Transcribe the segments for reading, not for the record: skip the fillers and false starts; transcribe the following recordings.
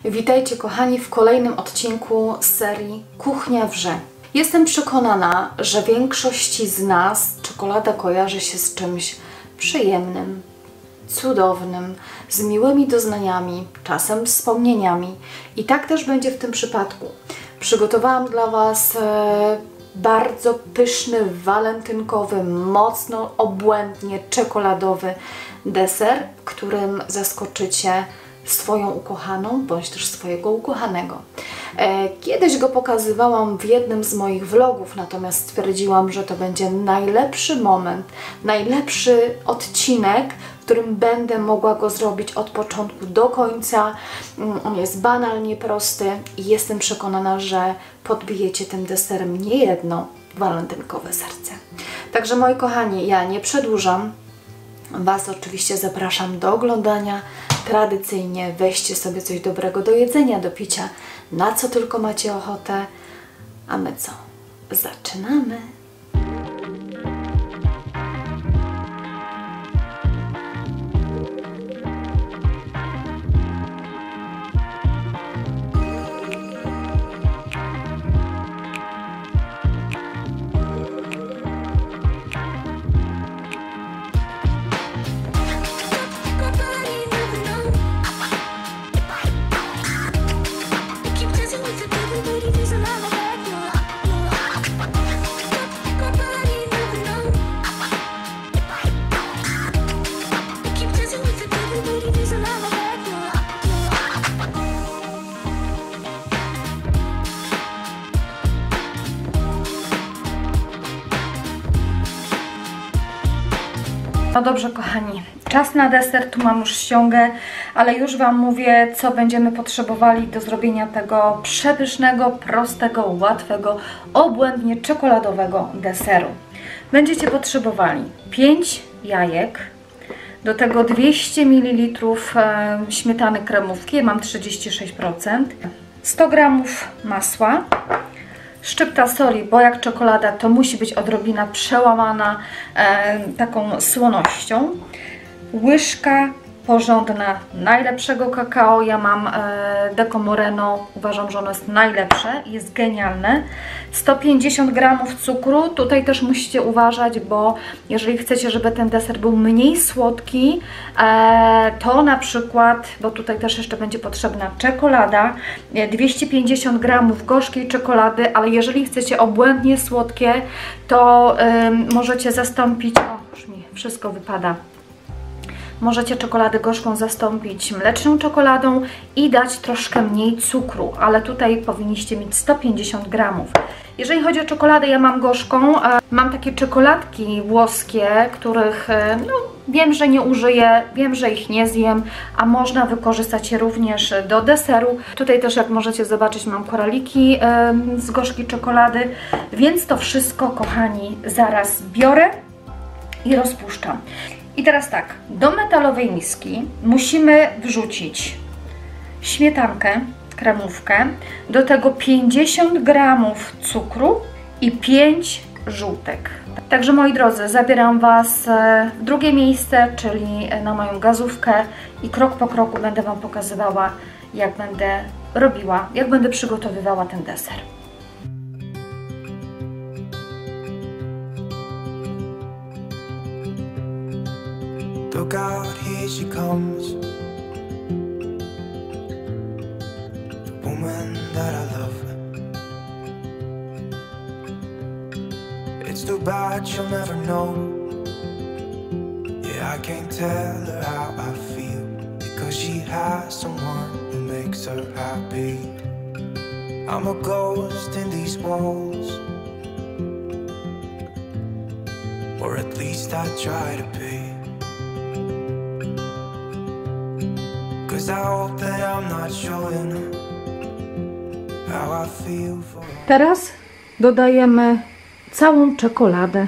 Witajcie kochani w kolejnym odcinku z serii Kuchnia Wrze. Jestem przekonana, że większości z nas czekolada kojarzy się z czymś przyjemnym, cudownym, z miłymi doznaniami, czasem wspomnieniami. I tak też będzie w tym przypadku. Przygotowałam dla Was bardzo pyszny, walentynkowy, mocno obłędnie czekoladowy deser, którym zaskoczycie swoją ukochaną, bądź też swojego ukochanego. Kiedyś go pokazywałam w jednym z moich vlogów, natomiast stwierdziłam, że to będzie najlepszy moment, najlepszy odcinek, w którym będę mogła go zrobić od początku do końca. On jest banalnie prosty i jestem przekonana, że podbijecie tym deserem niejedno walentynkowe serce. Także moi kochani, ja nie przedłużam. Was oczywiście zapraszam do oglądania. Tradycyjnie weźcie sobie coś dobrego do jedzenia, do picia, na co tylko macie ochotę. A my co? Zaczynamy! No dobrze kochani, czas na deser, tu mam już ściągę, ale już Wam mówię, co będziemy potrzebowali do zrobienia tego przepysznego, prostego, łatwego, obłędnie czekoladowego deseru. Będziecie potrzebowali 5 jajek, do tego 200 ml śmietany kremówki, ja mam 36%, 100 g masła, szczypta soli, bo jak czekolada to musi być odrobina przełamana taką słonością, łyżka porządna najlepszego kakao, ja mam Deco Moreno, uważam, że ono jest najlepsze, jest genialne, 150 g cukru, tutaj też musicie uważać, bo jeżeli chcecie, żeby ten deser był mniej słodki, to na przykład, bo tutaj też jeszcze będzie potrzebna czekolada, 250 g gorzkiej czekolady, ale jeżeli chcecie obłędnie słodkie, to możecie zastąpić, o już mi wszystko wypada, możecie czekoladę gorzką zastąpić mleczną czekoladą i dać troszkę mniej cukru, ale tutaj powinniście mieć 150 g. Jeżeli chodzi o czekoladę, ja mam gorzką, mam takie czekoladki włoskie, których no, wiem, że nie użyję, wiem, że ich nie zjem, a można wykorzystać je również do deseru. Tutaj też, jak możecie zobaczyć, mam koraliki z gorzkiej czekolady, więc to wszystko, kochani, zaraz biorę i rozpuszczam. I teraz tak, do metalowej miski musimy wrzucić śmietankę, kremówkę, do tego 50 g cukru i 5 żółtek. Także moi drodzy, zabieram Was w drugie miejsce, czyli na moją gazówkę i krok po kroku będę Wam pokazywała, jak będę robiła, jak będę przygotowywała ten deser. Look out, here she comes, the woman that I love. It's too bad she'll never know. Yeah, I can't tell her how I feel, because she has someone who makes her happy. I'm a ghost in these walls, or at least I try to be. Teraz dodajemy całą czekoladę.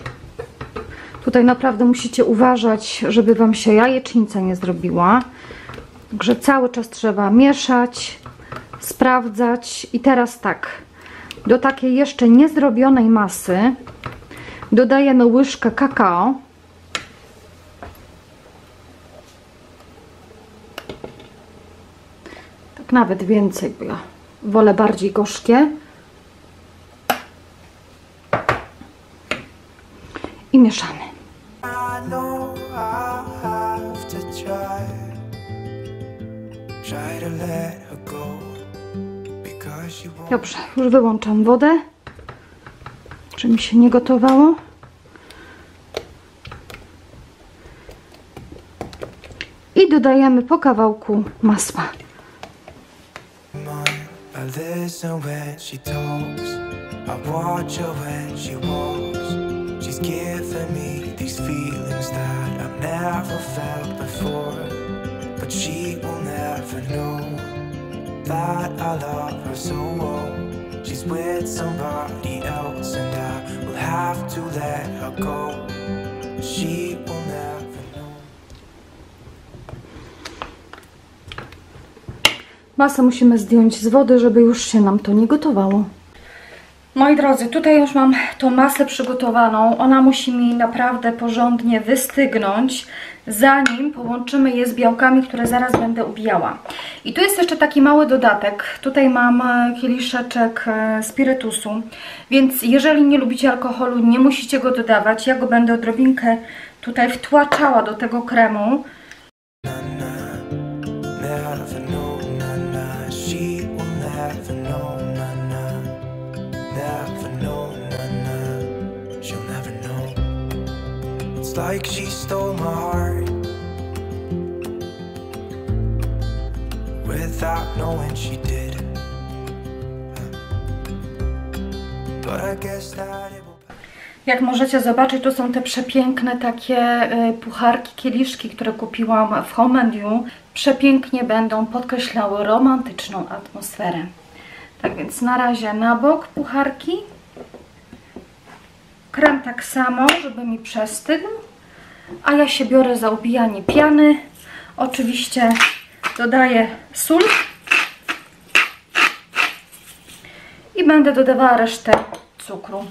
Tutaj naprawdę musicie uważać, żeby Wam się jajecznica nie zrobiła, Także cały czas trzeba mieszać, sprawdzać. I teraz tak, do takiej jeszcze niezrobionej masy dodajemy łyżkę kakao. Tak nawet więcej, bo ja wolę bardziej gorzkie. I mieszamy. Dobrze, już wyłączam wodę, żeby mi się nie gotowało. I dodajemy po kawałku masła. She's giving me these feelings that I've never felt before, but she will never know that I love her so well. She's with somebody else and I will have to let her go. She will never know. Masę musimy zdjąć z wody, żeby już się nam to nie gotowało. Moi drodzy, tutaj już mam tą masę przygotowaną. Ona musi mi naprawdę porządnie wystygnąć, zanim połączymy je z białkami, które zaraz będę ubijała. I tu jest jeszcze taki mały dodatek. Tutaj mam kieliszeczek spirytusu, więc jeżeli nie lubicie alkoholu, nie musicie go dodawać. Ja go będę odrobinkę tutaj wtłaczała do tego kremu. Like she stole my heart without knowing she did, but I guess that it will... Jak możecie zobaczyć, to są te przepiękne takie pucharki, kieliszki, które kupiłam w Home & You. Przepięknie będą podkreślały romantyczną atmosferę. Tak więc na razie na bok pucharki. Krem tak samo, żeby mi przestygł. A ja się biorę za ubijanie piany. Oczywiście dodaję sól. I będę dodawała resztę cukru.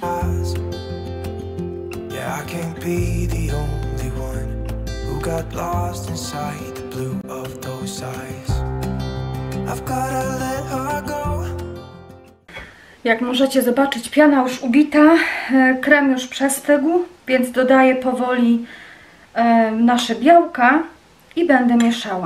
Jak możecie zobaczyć, piana już ubita, krem już przestygł, więc dodaję powoli nasze białka i będę mieszała.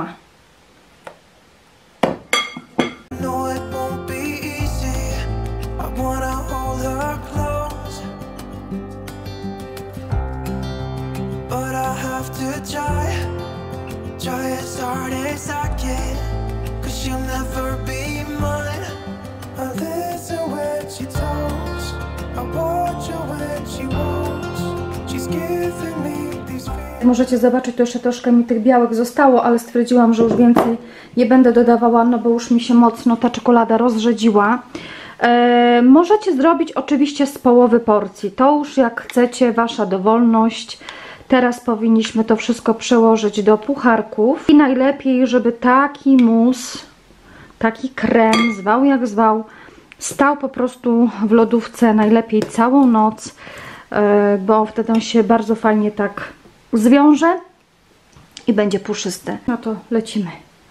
Możecie zobaczyć, to jeszcze troszkę mi tych białek zostało, ale stwierdziłam, że już więcej nie będę dodawała, no bo już mi się mocno ta czekolada rozrzedziła. Możecie zrobić oczywiście z połowy porcji, to już jak chcecie, wasza dowolność. Teraz powinniśmy to wszystko przełożyć do pucharków i najlepiej, żeby taki mus, taki krem, zwał jak zwał, stał po prostu w lodówce najlepiej całą noc, bo wtedy on się bardzo fajnie tak zwiąże i będzie puszysty. No to lecimy.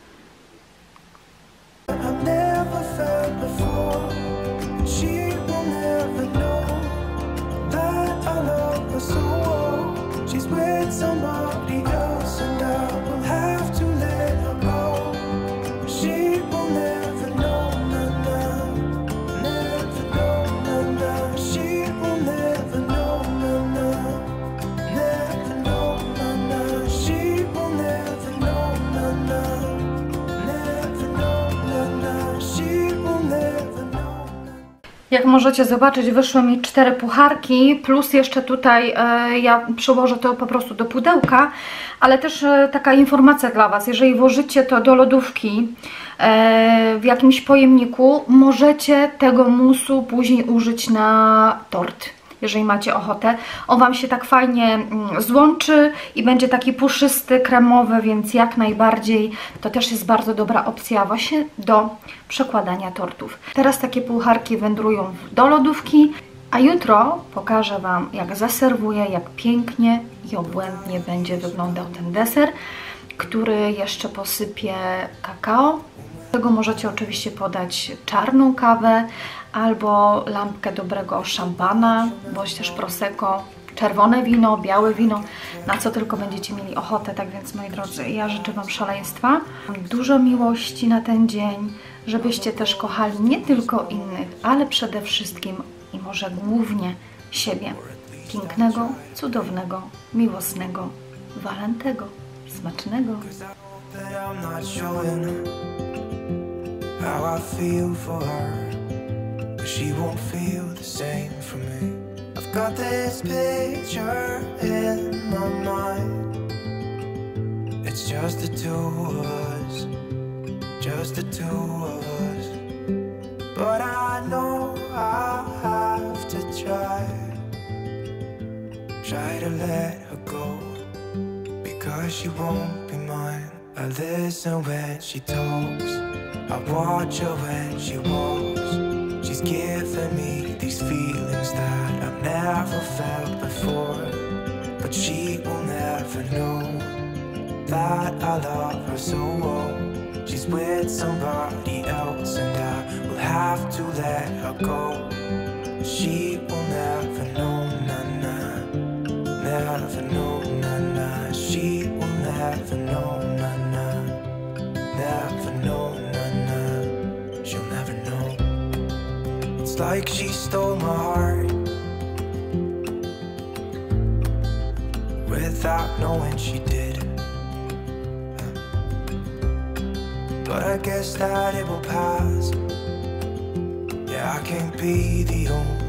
Jak możecie zobaczyć, wyszły mi 4 pucharki, plus jeszcze tutaj ja przełożę to po prostu do pudełka, ale też taka informacja dla Was, jeżeli włożycie to do lodówki w jakimś pojemniku, możecie tego musu później użyć na tort. jeżeli macie ochotę. On Wam się tak fajnie złączy i będzie taki puszysty, kremowy, więc jak najbardziej to też jest bardzo dobra opcja właśnie do przekładania tortów. Teraz takie pucharki wędrują do lodówki, a jutro pokażę Wam, jak zaserwuję, jak pięknie i obłędnie będzie wyglądał ten deser, który jeszcze posypię kakao. Do tego możecie oczywiście podać czarną kawę albo lampkę dobrego szampana, bądź też prosecco, czerwone wino, białe wino, na co tylko będziecie mieli ochotę. Tak więc, moi drodzy, ja życzę Wam szaleństwa, dużo miłości na ten dzień, żebyście też kochali nie tylko innych, ale przede wszystkim i może głównie siebie. Pięknego, cudownego, miłosnego Walentego. Smacznego! How I feel for her, but she won't feel the same for me. I've got this picture in my mind. It's just the two of us, just the two of us. But I know I have to try to let her go, because she won't be mine. I listen when she talks, I watch her when she walks. She's giving me these feelings that I've never felt before. But she will never know that I love her so well. She's with somebody else and I will have to let her go. She will never know, na-na, never know, na-na. She will never know, na-na, never know, na-na. She'll never know. It's like she stole my heart without knowing she did. But I guess that it will pass. Yeah, I can't be the only